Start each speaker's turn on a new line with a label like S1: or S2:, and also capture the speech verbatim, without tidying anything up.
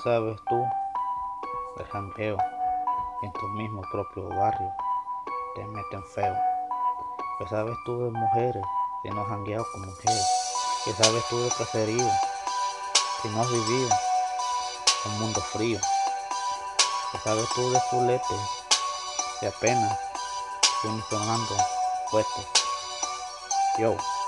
S1: sabes tú del jangueo y en tu mismo propio barrio te meten feo? ¿Qué sabes tú de mujeres si no has jangueado con mujeres? ¿Qué sabes tú de caserío si no has vivido un mundo frío? ¿Qué sabes tú de fulete si apenas vienes sonando fuerte? Yo